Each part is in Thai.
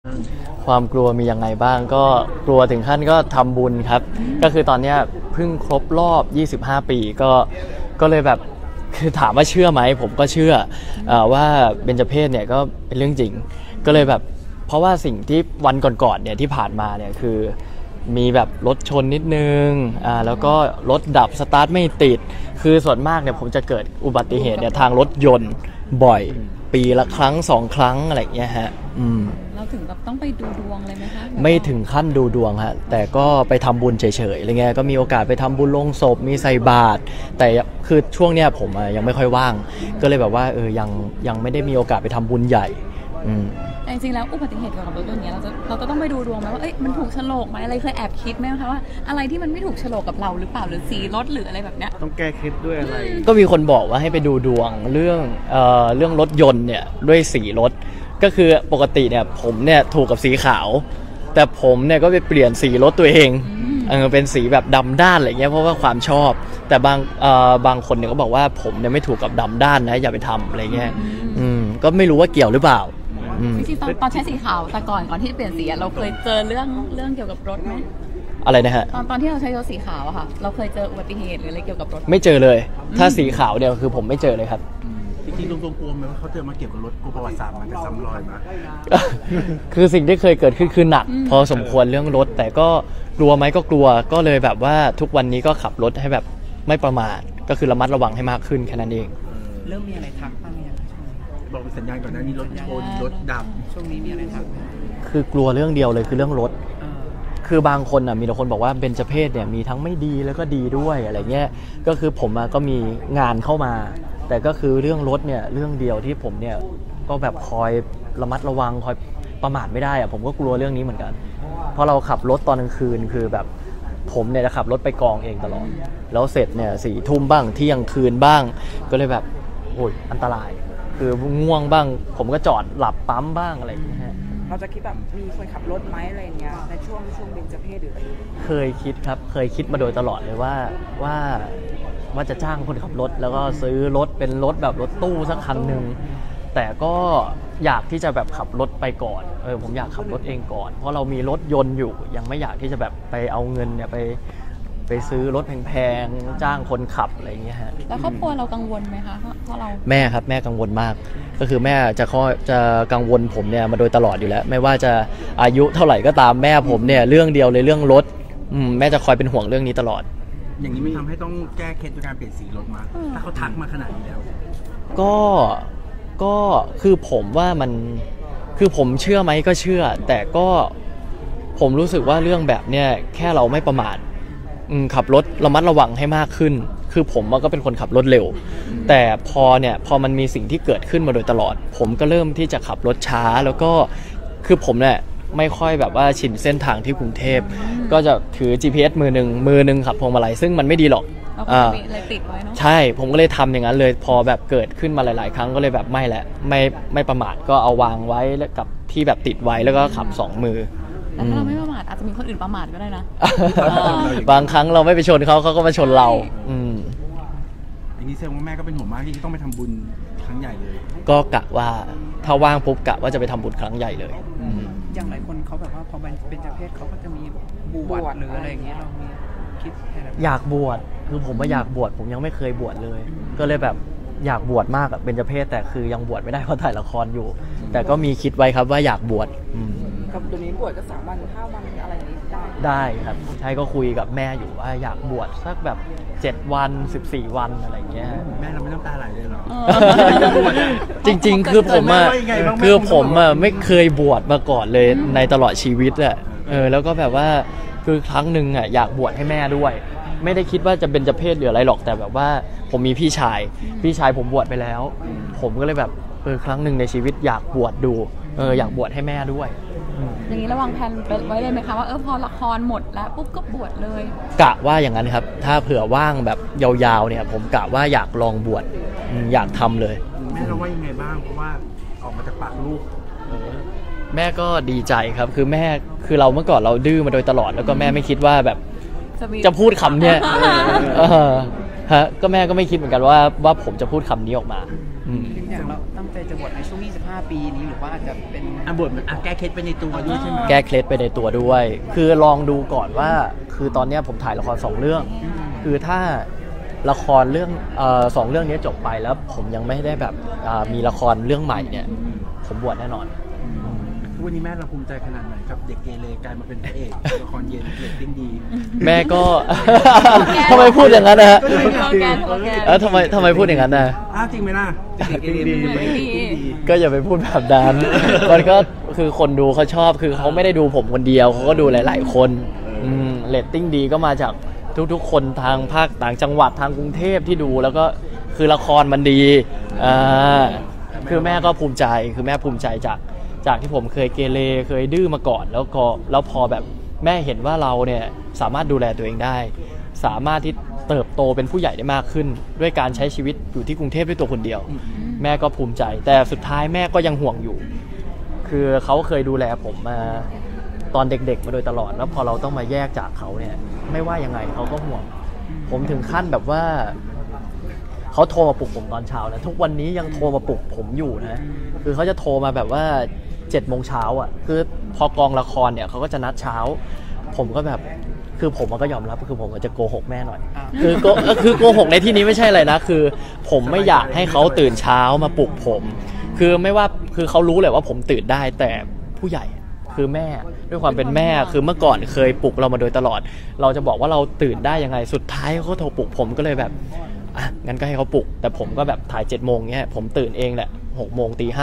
ความกลัวมียังไงบ้างก็กลัวถึงขั้นก็ทำบุญครับก็คือตอนเนี้ยเพิ่งครบรอบ25ปีก็เลยแบบคือถามว่าเชื่อไหมผมก็เชื่อว่าเบญจเพสเนี่ยก็เป็นเรื่องจริงก็เลยแบบเพราะว่าสิ่งที่วันก่อนๆเนี่ยที่ผ่านมาเนี่ยคือมีแบบรถชนนิดนึงแล้วก็รถดับสตาร์ทไม่ติดคือส่วนมากเนี่ยผมจะเกิดอุบัติเหตุเนี่ยทางรถยนต์บ่อยปีละครั้ง2 ครั้งอะไรอย่างเงี้ยฮะเราถึงแบบต้องไปดูดวงเลยไหมคะไม่ถึงขั้นดูดวงฮะแต่ก็ไปทำบุญเฉยๆอะไรเงี้ยก็มีโอกาสไปทำบุญลงศพมีใส่บาตรแต่คือช่วงเนี้ยผมยังไม่ค่อยว่างก็เลยแบบว่ายังไม่ได้มีโอกาสไปทำบุญใหญ่แต่จริงๆแล้วอุบัติเหตุเกี่ยวกับรถยนต์เนี้ยเราจะต้องไปดูดวงไหมว่ามันถูกโฉลกไหมอะไรเคยแอบคิดไหมคะว่าอะไรที่มันไม่ถูกโฉลกกับเราหรือเปล่าหรือสีรถหรืออะไรแบบเนี้ยต้องแก้เคล็ดด้วยอะไรก็มีคนบอกว่าให้ไปดูดวงเรื่องรถยนต์เนี่ยด้วยสีรถก็คือปกติเนี่ยผมเนี่ยถูกกับสีขาวแต่ผมเนี่ยก็ไปเปลี่ยนสีรถตัวเองเป็นสีแบบดำด้านอะไรเงี้ยเพราะว่าความชอบแต่บางคนเนี่ยก็บอกว่าผมเนี่ยไม่ถูกกับดำด้านนะอย่าไปทำอะไรเงี้ยก็ไม่รู้ว่าเกี่ยวหรือเปล่าจริงๆตอนใช้สีขาวแต่ก่อนที่จะเปลี่ยนสีเราเคยเจอเรื่องเกี่ยวกับรถไหมอะไรนะฮะตอนที่เราใช้รถสีขาวอะค่ะเราเคยเจออุบัติเหตุหรืออะไรเกี่ยวกับรถไม่เจอเลยถ้าสีขาวเนี่ยคือผมไม่เจอเลยครับจริงๆตรงๆกลัวไหมว่าเขาเจอมาเกี่ยวกับรถกลัวประวัติศาสตร์มันจะซ้ำรอยมาคือสิ่งที่เคยเกิดขึ้นคือหนักพอสมควรเรื่องรถแต่ก็กลัวไหมก็กลัวก็เลยแบบว่าทุกวันนี้ก็ขับรถให้แบบไม่ประมาทก็คือระมัดระวังให้มากขึ้นแค่นั้นเองเริ่มมีอะไรทักบ้างยังบอกเป็นสัญญาณก่อนหน้านี้รถชนรถดับช่วงนี้มีอะไรทักคือกลัวเรื่องเดียวเลยคือเรื่องรถคือบางคนมีแต่คนบอกว่าเบญจเพสเนี่ยมีทั้งไม่ดีแล้วก็ดีด้วยอะไรเงี้ยก็คือผมก็มีงานเข้ามาแต่ก็คือเรื่องรถเนี่ยเรื่องเดียวที่ผมเนี่ยก็แบบคอยระมัดระวังคอยประมาทไม่ได้ผมก็กลัวเรื่องนี้เหมือนกันเพราะเราขับรถตอนกลางคืนคือแบบผมเนี่ยจะขับรถไปกองเองตลอดแล้วเสร็จเนี่ย4 ทุ่มบ้างเที่ยงคืนบ้างก็เลยแบบโอ้ยอันตรายคือง่วงบ้างผมก็จอดหลับปั๊มบ้างอะไรอย่างเงี้ยเราจะคิดแบบมีคนขับรถไหมอะไรอย่างเงี้ยในช่วงเบญจเพสหรืออะไรเคยคิดครับเคยคิดมาโดยตลอดเลยว่าจะจ้างคนขับรถแล้วก็ซื้อรถเป็นรถแบบรถตู้สักคันหนึ่งแต่ก็อยากที่จะแบบขับรถไปก่อนผมอยากขับรถเองก่อนเพราะเรามีรถยนต์อยู่ยังไม่อยากที่จะแบบไปเอาเงินเนี่ยไปซื้อรถแพงๆจ้างคนขับอะไรอย่างเงี้ยฮะแล้วครอบครัวเรากังวลไหมคะเพราะเราแม่ครับแม่กังวลมากก็คือแม่จะกังวลผมเนี่ยมาโดยตลอดอยู่แล้วไม่ว่าจะอายุเท่าไหร่ก็ตามแม่ผมเนี่ยเรื่องเดียวเลยเรื่องรถแม่จะคอยเป็นห่วงเรื่องนี้ตลอดอย่างนี้ไม่ทำให้ต้องแก้เคล็ดด้วยการเปลี่ยนสีรถมาถ้าเขาทักมาขนาดนี้แล้วก็คือผมว่ามันคือผมเชื่อไหมก็เชื่อแต่ก็ผมรู้สึกว่าเรื่องแบบเนี้ยแค่เราไม่ประมาทขับรถระมัดระวังให้มากขึ้นคือผมก็เป็นคนขับรถเร็วแต่พอมันมีสิ่งที่เกิดขึ้นมาโดยตลอดผมก็เริ่มที่จะขับรถช้าแล้วก็คือผมเนี่ยไม่ค่อยแบบว่าชินเส้นทางที่กรุงเทพก็จะถือ GPS มือหนึ่งขับพวงมาลัยซึ่งมันไม่ดีหรอกเลยติดไว้เนาะใช่ผมก็เลยทำอย่างนั้นเลยพอแบบเกิดขึ้นมาหลายๆครั้งก็เลยแบบไม่ประมาทก็เอาวางไว้แล้วกับที่แบบติดไว้แล้วก็ขับ2 มือแต่ถ้าเราไม่ประมาทอาจจะมีคนอื่นประมาทก็ได้นะบางครั้งเราไม่ไปชนเขาก็มาชนเราอย่างนี้แสดงว่าแม่ก็เป็นห่วงมากที่ต้องไปทำบุญครั้งใหญ่เลยก็กะว่าถ้าว่างปุ๊บกะว่าจะไปทำบุญครั้งใหญ่เลยอย่างหลายคนเขาแบบว่าพอเป็นเจ้าเพศเขาก็จะมีบวชหรืออะไรอย่างเงี้ยเรามีคิดอะไรอยากบวชคือผมอยากบวชผมยังไม่เคยบวชเลยก็เลยแบบอยากบวชมากเป็นเจ้าเพศแต่คือยังบวชไม่ได้เพราะถ่ายละครอยู่แต่ก็มีคิดไว้ครับว่าอยากบวชกับตัวนี้บวชก็3 วัน 5 วันอะไรอย่างนี้ได้ครับใช่ก็คุยกับแม่อยู่ว่าอยากบวชสักแบบ7 วัน14 วันอะไรเงี้ยแม่เราไม่น้ำตาไหลเลยหรอจริงๆคือผมไม่เคยบวชมาก่อนเลยในตลอดชีวิตแล้วก็แบบว่าคือครั้งหนึ่งอยากบวชให้แม่ด้วยไม่ได้คิดว่าจะเป็นเจ้าเพศหรืออะไรหรอกแต่แบบว่าผมมีพี่ชายผมบวชไปแล้วผมก็เลยแบบครั้งหนึ่งในชีวิตอยากบวชดูอยากบวชให้แม่ด้วยอย่างนี้ระวังแผนไว้เลยไหมคะว่าพอละครหมดแล้วปุ๊บก็บวชเลยกะว่าอย่างนั้นครับถ้าเผื่อว่างแบบยาวๆเนี่ยผมกะว่าอยากลองบวชอยากทำเลยแม่เราว่ายังไงบ้างเพราะว่าออกมาจากปากลูกแม่ก็ดีใจครับคือแม่คือเราเมื่อก่อนเราดื้อมาโดยตลอดแล้วก็แม่ไม่คิดว่าแบบจะพูดคำเนี้ยฮะก็แม่ก็ไม่คิดเหมือนกันว่าผมจะพูดคำนี้ออกมาอย่างเราตั้งใจจะบวชในช่วง25 ปีนี้หรือว่าอาจจะเป็นบวชมันแก้เคล็ดไปในตัวด้วยใช่ไหมแก้เคล็ดไปในตัวด้วย คือลองดูก่อนว่าคือตอนนี้ผมถ่ายละคร2 เรื่องคือถ้าละครเรื่อง2 เรื่องนี้จบไปแล้วผมยังไม่ได้แบบมีละครเรื่องใหม่เนี่ยผมบวชแน่นอนวันนี้แม่เราภูมิใจขนาดไหนครับเด็กเกเรกลายมาเป็นพระเอกละครเย็นเรตติ้งดีแม่ก็ ทำไมพูดอย่างนั้นนะฮะทำไมพูดอย่างนั้นนะจริงไหมล่ะเด็กเกเรก็อย่าไปพูดแบบนั้นมันก็คือคนดูเขาชอบคือเขาไม่ได้ดูผมคนเดียวเขาก็ดูหลายๆคนเรตติ้งดีก็มาจากทุกๆคนทางภาคต่างจังหวัดทางกรุงเทพที่ดูแล้วก็คือละครมันดีคือแม่ก็ภูมิใจคือแม่ภูมิใจจากที่ผมเคยเกเรเคยดื้อมาก่อนแล้วพอแบบแม่เห็นว่าเราเนี่ยสามารถดูแลตัวเองได้สามารถที่เติบโตเป็นผู้ใหญ่ได้มากขึ้นด้วยการใช้ชีวิตอยู่ที่กรุงเทพด้วยตัวคนเดียวแม่ก็ภูมิใจแต่สุดท้ายแม่ก็ยังห่วงอยู่คือเขาเคยดูแลผมมาตอนเด็กๆมาโดยตลอดแล้วพอเราต้องมาแยกจากเขาเนี่ยไม่ว่ายังไงเขาก็ห่วงผมถึงขั้นแบบว่าเขาโทรมาปลุกผมตอนเช้านะทุกวันนี้ยังโทรมาปลุกผมอยู่นะคือเขาจะโทรมาแบบว่า7 โมงเช้าอ่ะคือพอกองละครเนี่ยเขาก็จะนัดเช้าผมก็แบบคือผมก็ยอมรับคือผมจะโกหกแม่หน่อยคือโกหกในที่นี้ไม่ใช่อะไรนะคือผมไม่อยากให้เขาตื่นเช้ามาปลุกผมคือไม่ว่าคือเขารู้เลยว่าผมตื่นได้แต่ผู้ใหญ่คือแม่ด้วยความเป็นแม่คือเมื่อก่อนเคยปลุกเรามาโดยตลอดเราจะบอกว่าเราตื่นได้ยังไงสุดท้ายเขาโทรปลุกผมก็เลยแบบงั้นก็ให้เขาปลุกแต่ผมก็แบบถ่าย7 โมงเงี้ยผมตื่นเองแหละ6 โมงตี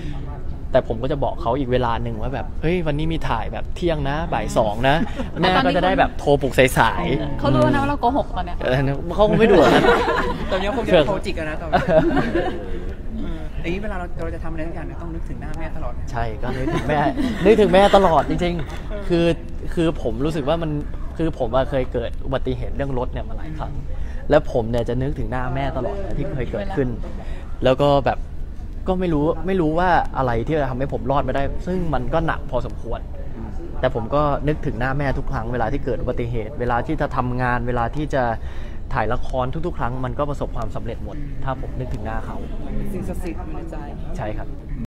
5แต่ผมก็จะบอกเขาอีกเวลาหนึ่งว่าแบบเฮ้ยวันนี้มีถ่ายแบบเที่ยงนะบ่าย 2นะแม่ก็จะได้แบบโทรปลุกสายๆเขารู้นะว่าเราโกหกตอนเนี้ยเขาคงไม่ดูนะตอนนี้คงจะโทรจิกนะตอนนี้เวลาเราจะทำอะไรทุกอย่างต้องนึกถึงหน้าแม่ตลอดใช่ก็นึกถึงแม่ตลอดจริงๆคือผมรู้สึกว่ามันคือผมเคยเกิดอุบัติเหตุเรื่องรถเนี่ยมาหลายครั้งแล้วผมเนี่ยจะนึกถึงหน้าแม่ตลอดนะที่เคยเกิดขึ้นแล้วก็แบบก็ไม่รู้ว่าอะไรที่จะทำให้ผมรอดมาได้ซึ่งมันก็หนักพอสมควรแต่ผมก็นึกถึงหน้าแม่ทุกครั้งเวลาที่เกิดอุบัติเหตุเวลาที่จะทำงานเวลาที่จะถ่ายละครทุกๆครั้งมันก็ประสบความสำเร็จหมดถ้าผมนึกถึงหน้าเขาสิ่งศักดิ์สิทธิ์อยู่ในใจใช่ครับ